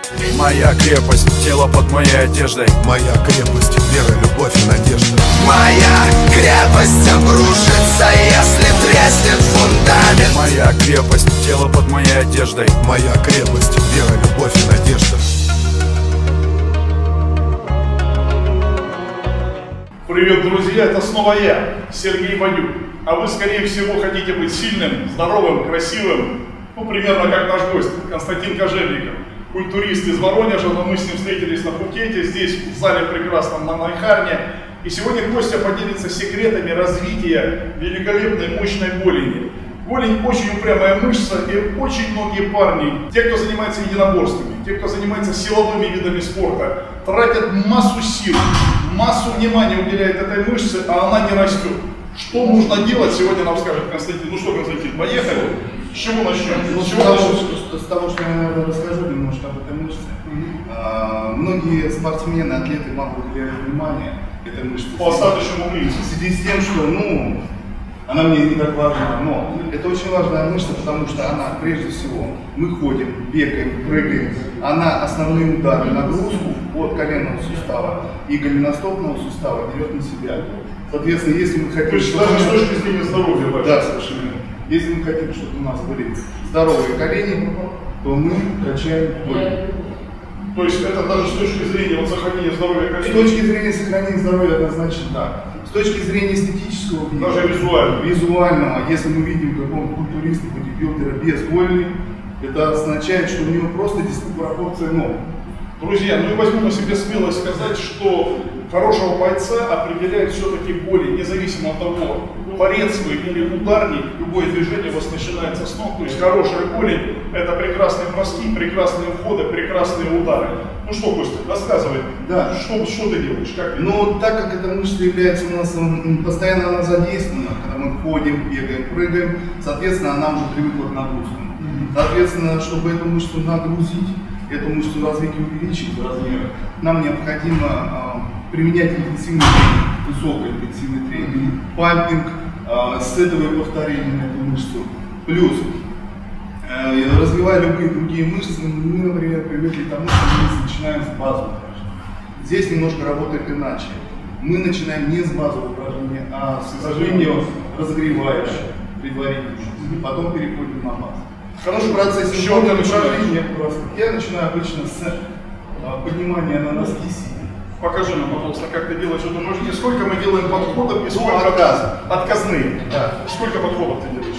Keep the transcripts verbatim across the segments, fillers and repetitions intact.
Моя крепость, тело под моей одеждой. Моя крепость, вера, любовь и надежда. Моя крепость обрушится, если треснет фундамент. Моя крепость, тело под моей одеждой. Моя крепость, вера, любовь и надежда. Привет, друзья, это снова я, Сергей Бадюк. А вы, скорее всего, хотите быть сильным, здоровым, красивым, ну, примерно как наш гость, Константин Кожевников. Культурист из Воронежа, но мы с ним встретились на Пхукете, здесь, в зале прекрасном на Майхарне. И сегодня Костя поделится секретами развития великолепной мощной голени. Голень очень упрямая мышца, и очень многие парни, те, кто занимается единоборствами, те, кто занимается силовыми видами спорта, тратят массу сил, массу внимания уделяют этой мышце, а она не растет. Что нужно делать, сегодня нам скажет Константин. Ну что, Константин, поехали? С чего начнем? Ну, с, чего с, того, начнем? с того, что я, наверное, расскажу немножко об этой мышце. Mm-hmm. а, многие спортсмены, атлеты мало уделяют внимание этой мышце. По остаточному принципу. В связи с тем, что, ну, она мне не так важна, но это очень важная мышца, потому что она, прежде всего, мы ходим, бегаем, прыгаем, она основные удары, нагрузку от коленного сустава и голеностопного сустава берет на себя. Соответственно, если мы хотим... То есть даже с точки зрения здоровья. Да, совершенно. Если мы хотим, чтобы у нас были здоровые колени, то мы качаем голень. То есть это даже с точки зрения вот, сохранения здоровья коленей? С точки зрения сохранения здоровья однозначно да. С точки зрения эстетического вида, даже визуально. визуального, если мы видим какого-то культуриста, бодибилдера без голени, это означает, что у него просто диспропорция ног. Друзья, ну и возьму на себе смелость сказать, что хорошего бойца определяет все-таки голень, независимо от того, борец вы или ударник, любое движение у вас начинается с ног, то есть хорошая голень – это прекрасные броски, прекрасные входы, прекрасные удары. Ну что, Костя, рассказывай, да. что, что ты делаешь? Как ты? Ну, так как эта мышца является у нас, постоянно она задействована, когда мы ходим, бегаем, прыгаем, соответственно, она уже привыкла к нагрузкам. Соответственно, чтобы эту мышцу нагрузить, эту мышцу развить и увеличить в размерах, нам необходимо э, применять интенсивный тренинг, высокоинтенсивный тренинг, пампинг, э, сетовые повторения на эту мышцу. Плюс, э, развивая любые другие мышцы, мы, например, привыкли к тому, что мы начинаем с базовых упражнений. Здесь немножко работает иначе. Мы начинаем не с базовых упражнений, а с упражнения разогревающих, предварительных, потом переходим на базу. Хорошо, процесс еще одно упражнение. Я начинаю обычно с а, поднимания на носки сидя. Покажи нам, пожалуйста, как ты делаешь эту упражнение. Сколько мы делаем подходов и сколько отказ. отказные? Да. Сколько подходов ты делаешь?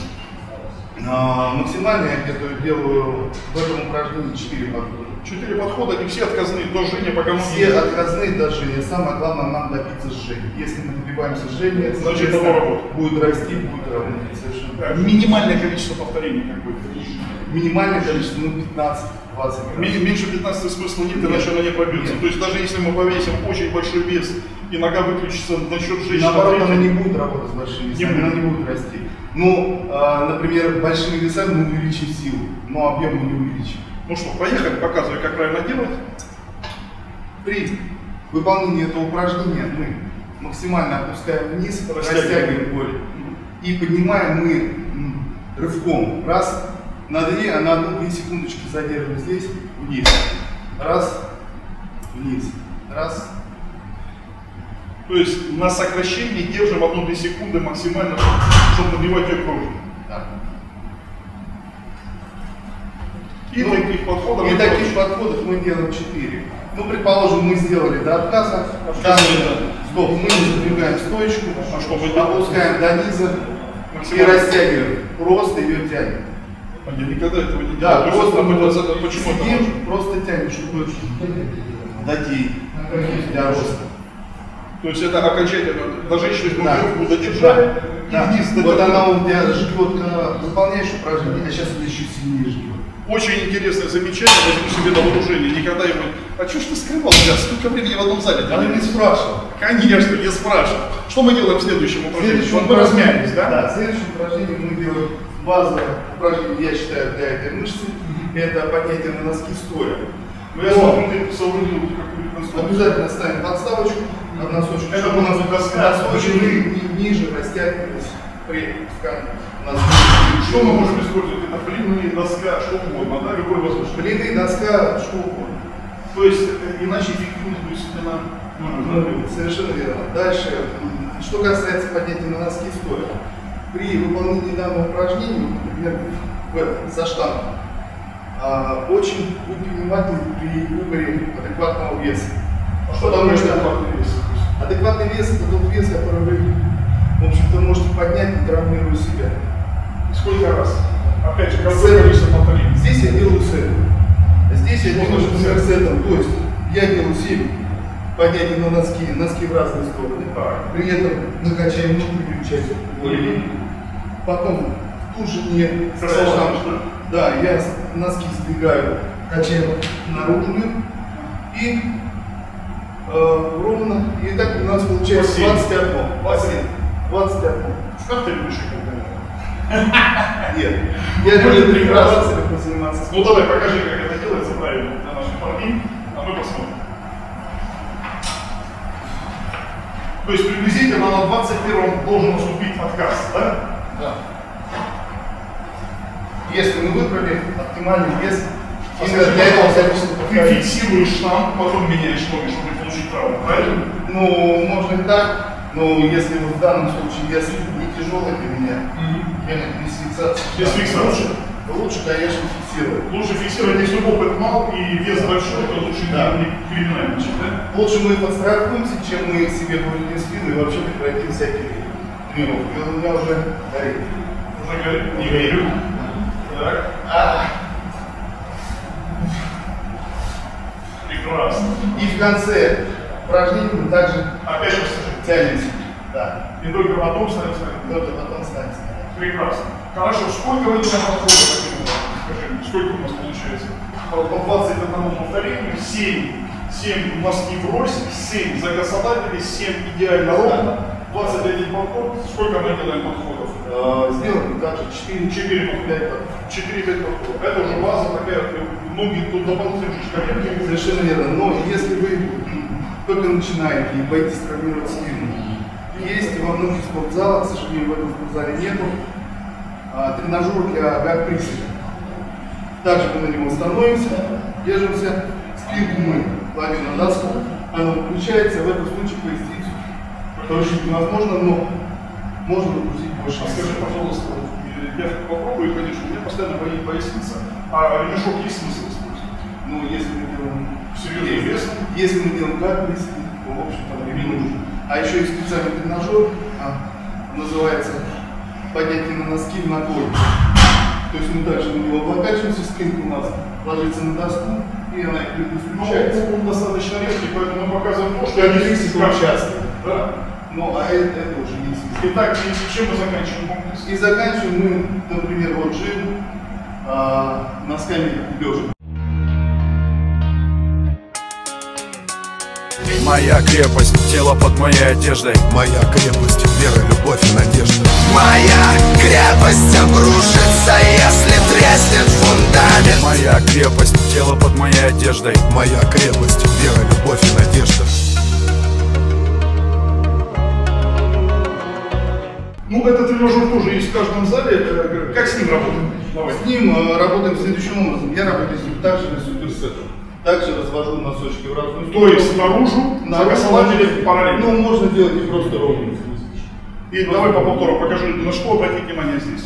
А, максимально я где-то делаю в этом упражнении четыре подхода. Четыре подхода и все отказные до жжения, пока мы все не... отказные до жжения. Самое главное нам добиться жжения. Если мы добиваемся жжения, значит, это будет расти, будет работать совершенно. Да. Минимальное количество повторений как будет? Минимальное количество, ну, пятнадцать-двадцать. Меньше пятнадцати смысла нет, иначе она не побьется. То есть даже если мы повесим очень большой вес и нога выключится на счет женщины, наоборот, она не будет работать с большими весами, она не будет расти. Ну, э, например, большими весами мы увеличим силу, но объем мы не увеличим. Ну что, поехали, показывай, как правильно делать. При выполнении этого упражнения мы максимально опускаем вниз, растягиваем, растягиваем голень. И поднимаем мы рывком. Раз, на две, а на одну-две секундочки задерживаем здесь, вниз. Раз, вниз. Раз. То есть на сокращении держим одну-две секунды максимально, чтобы набивать ее кровью. Да. И ну, таких подходов, и таких подходов мы делаем четыре. Ну, предположим, мы сделали до отказа. Да, стоп, мы не задвигаем стоечку, а что мы опускаем до низа и растягиваем. Просто ее тянем. А я никогда этого не делал. Да, да, просто мы это, почему сидим, просто тянем, чтобы дойти для роста. То есть это окончательно, до женщины да. мы додержали, да. и вниз да. Вот до она у тебя ждет, когда выполняешь упражнение, а сейчас она еще сильнее ждет. Очень интересное замечание, возьму себе на вооружение, никогда его... А что ж ты скрывал, я столько времени в одном зале? Она не спрашивала. Конечно, не спрашивал. Что мы делаем в следующем упражнении? Следующем мы размялись, да? Да, в следующем упражнении мы делаем базовое упражнение, я считаю, для этой мышцы. Это поднятие на носки стоя. Но я смотрю, ты соорудил какую-то конструкцию. Обязательно ставим подставочку, носочек, чтобы у нас носочки ниже растягивались. при пускании. У нас Что мы можем использовать? Это блины, доска, что угодно, да? Любой воздушный. блины, доска, что угодно. То есть э, иначе эффективность будет именно... Ну, совершенно верно. Дальше, что касается поднятия на носки стоя. При выполнении данного упражнения, например, в этом, со штангой, а, очень будьте внимательны при выборе адекватного веса. А что там может адекватный вес? Адекватный вес — это тот вес, который вы, в общем-то, можете поднять, не травмируя себя. Сколько раз? Опять же, какое количество повторений? Здесь я делаю сет. Здесь я делаю, например, сетом. То есть я делаю семь поднятий на носки, носки в разные стороны. Так. При этом мы качаем внутреннюю часть более. Потом тут же не Красава, да, я носки сдвигаю, качаю наружную и э, ровно. И так у нас получается двадцать одно. двадцать одно. Как ты любишь их? Нет. Я люблю прекрасно заниматься. Ну давай, покажи, как это делается правильно для наших парней, а мы посмотрим. То есть приблизительно на двадцать первом должен наступить отказ, да? Да. Если мы выбрали оптимальный вес, именно для этого количества Ты повторений. фиксируешь штангу, потом меняешь ноги, чтобы получить травму, правильно? Ну, можно и так, но если вот в данном случае вес не тяжелый для меня, я без фиксации. Без фиксации. Лучше, конечно, фиксировать. Лучше фиксировать, если опыт мал и вес большой, то лучше Да. не криминально начать, да? Лучше мы подстрахуемся, чем мы себе повредим спину и вообще прекратим всякие тренировки. И у меня уже горит. Уже говорит, не верю. Так. А. Прекрасно. И в конце упражнения мы также Опять расскажи. тянемся. Да. Не только потом ставим, Только потом станется. Прекрасно. Хорошо, сколько вы делаете подходов таким образом? Скажи мне, сколько у нас получается? По двадцать одному повторению, семь, семь носки врозь, семь загасадабили, семь идеально ровно, двадцать один подход. Сколько мы делаем подходов? Э, Сделаем также четыре четыре подхода. четыре-пять подходов. Это уже база такая, ноги тут дополнительные шишками. Совершенно верно. Но если вы только начинаете и боитесь травмировать спину, есть во многих спортзалах, к сожалению, в этом спортзале нету, а, тренажер для бэк-приседа. Также мы на него становимся, держимся, спинку мы кладем на доску, она включается, в этом случае поясницу поручить невозможно, но можно нагрузить больше. А скажи, пожалуйста, я попробую, конечно, у меня постоянно болит поясница, а ремешок есть смысл использовать? Ну, если мы делаем Серьезный вес? Если мы делаем бэк-присед, то, в общем-то, не нужно. А еще есть специальный тренажер, а, называется поднятие на носки в наклоне. То есть мы также на него облокачиваемся, спинка у нас ложится на доску, и она включается. Ну, он достаточно резкий, поэтому мы показываем то, что Я они не есть слишком часто. Да. Ну, а это, это уже не слишком. Итак, и чем мы заканчиваем комплекс? И заканчиваем мы, например, вот жим а, носками лежа. Моя крепость, тело под моей одеждой. Моя крепость, вера, любовь и надежда. Моя крепость обрушится, если треснет фундамент. Моя крепость, тело под моей одеждой. Моя крепость, вера, любовь и надежда. Ну, этот тренажер тоже есть в каждом зале. Как с ним работаем? Давай. С ним э, работаем следующим образом. Я работаю с ним также на суперсетом. Также развожу носочки в разную сторону. То есть наружу, загасалабили параллельно. Ну, можно делать и просто ровно. И давай по повтору покажи, на что обратить внимание здесь.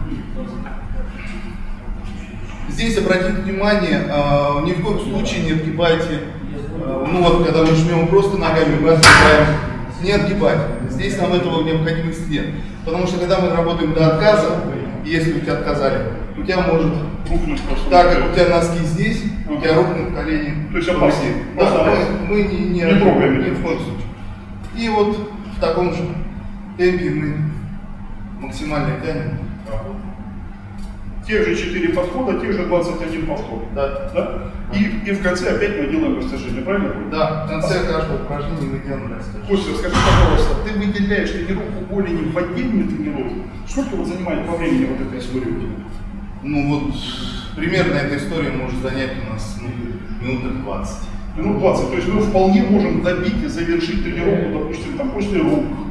Здесь обратите внимание, э, ни в коем случае не отгибайте. Э, ну вот, когда мы жмем просто ногами, мы отгибаем. Не отгибать. Здесь нам этого необходимости нет. Потому что когда мы работаем до отказа, если у тебя отказали, у тебя может Рухнуть просто. так как у тебя носки здесь, у тебя рухнут колени. То есть опасно. Да, Опасно. мы, мы не, не, Не трогаем. ни в коем случае. И вот в таком же темпе мы максимально тянем. Те же четыре подхода, те же двадцать один подход. Да. Да? И, и в конце опять мы делаем растяжение, правильно? Да, в конце каждого упражнения мы делаем растяжение. Костя, скажи, пожалуйста, ты выделяешь тренировку голени в отдельную тренировку? Сколько вот занимает по времени вот эта история у тебя? Ну вот, примерно эта история может занять у нас ну, минут двадцать. Минут двадцать. То есть мы вполне можем добить и завершить тренировку, допустим, там, после рук,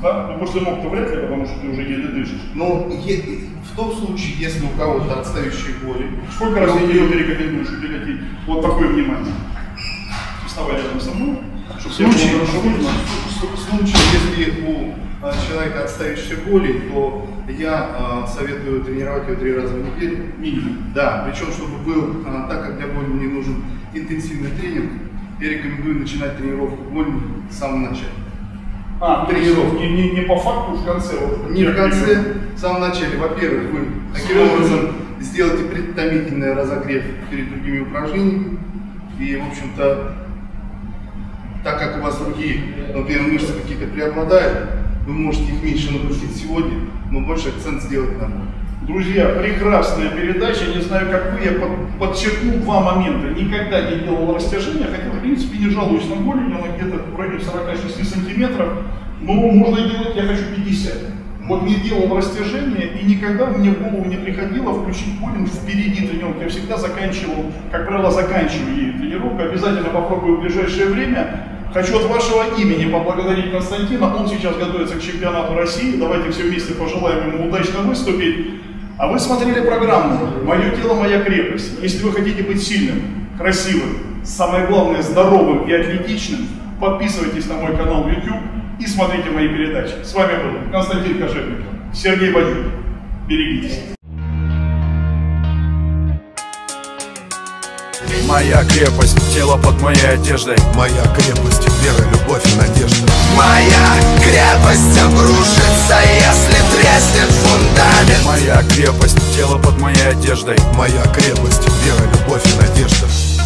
Да? Ну, после ног-то вряд ли, потому что ты уже еле дышишь. Но е- в том случае, если у кого-то отстающие боли... Сколько раз в неделю ты рекомендуешь уделять вот такое внимание? Вставай рядом со мной, чтобы В случае, было хорошо видно. в случае, если у а, человека отстающие боли, то я а, советую тренировать его три раза в неделю. Минимум. Да, причем, чтобы был, а, так как для боли мне нужен интенсивный тренинг, я рекомендую начинать тренировку боли с самого начала. А, тренировки. Не, не, не по факту, в конце. Вот, Не в конце, в самом начале. Во-первых, вы таким образом сделаете предтомительный разогрев перед другими упражнениями. И, в общем-то, так как у вас другие, например, мышцы какие-то преобладают, вы можете их меньше нагрузить сегодня, но больше акцент сделать на боль. Друзья, прекрасная передача. Не знаю, как вы, я под, подчеркнул два момента. Никогда не делал растяжения, хотя, в принципе, не жалуюсь на боль, она где-то в районе сорока шести сантиметров. Но можно делать, я хочу пятьдесят. Вот не делал растяжения, и никогда мне в голову не приходило включить боль впереди тренировки. Я всегда заканчивал, как правило, заканчиваю ей тренировку. Обязательно попробую в ближайшее время. Хочу от вашего имени поблагодарить Константина. Он сейчас готовится к чемпионату России. Давайте все вместе пожелаем ему удачно выступить. А вы смотрели программу «Мое тело, моя крепость». Если вы хотите быть сильным, красивым, самое главное, здоровым и атлетичным, подписывайтесь на мой канал в YouTube и смотрите мои передачи. С вами был Константин Кожевников, Сергей Бадюк. Берегитесь. Моя крепость, тело под моей одеждой. Моя крепость, вера, любовь и надежда. Моя крепость обрушится, если треснет фундамент. Моя крепость, тело под моей одеждой. Моя крепость, вера, любовь и надежда.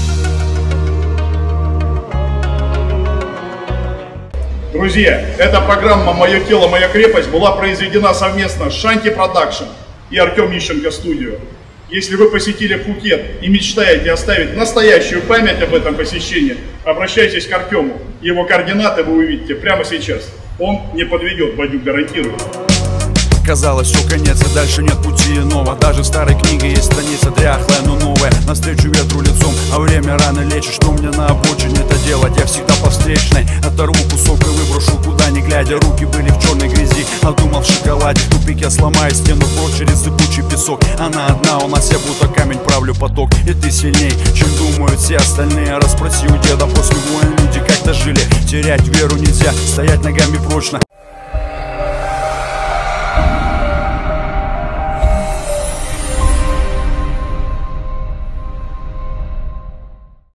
Друзья, эта программа «Мое тело, моя крепость» была произведена совместно с Шанти Продакшн и Артем Ищенко Студио. Если вы посетили Пхукет и мечтаете оставить настоящую память об этом посещении, обращайтесь к Артему. Его координаты вы увидите прямо сейчас. Он не подведет, Бадюк гарантирует. Казалось, все конец и дальше нет пути иного. Даже в старой книге есть страница дряхлая, но новая. Навстречу ветру лицом, а время рано лечит. Что мне на обочине это делать? Я всегда по встречной. Оторву кусок и выброшу куда не глядя. Руки были в черной грязи, а думал в шоколаде. В тупике сломаю стену прочь через зыбучий песок. Она одна, у нас я будто камень правлю поток. И ты сильней, чем думают все остальные. Расспроси у деда, после войны люди как-то жили. Терять веру нельзя, стоять ногами прочно.